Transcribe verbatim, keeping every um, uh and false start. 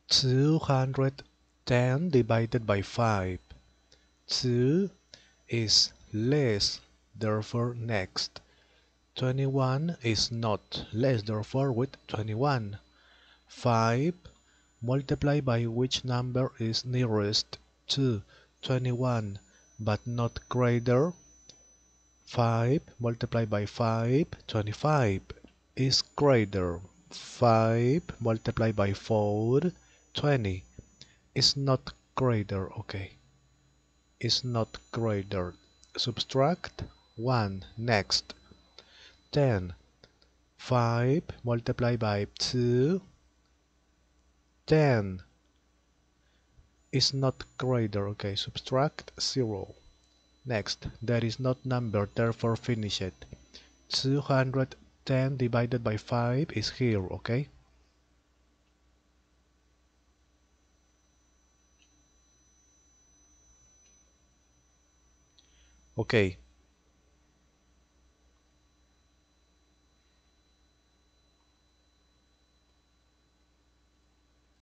two hundred ten divided by five. two is less, therefore next. twenty-one is not less, therefore with twenty-one. five multiplied by which number is nearest to twenty-one but not greater. five multiplied by five, twenty-five is greater. five multiplied by four, twenty is not greater. Okay, is not greater. Subtract one next. ten. five multiplied by two, ten is not greater. Okay, subtract zero. Next, there is not number, therefore finish it. two hundred ten divided by five is here, okay? Okay,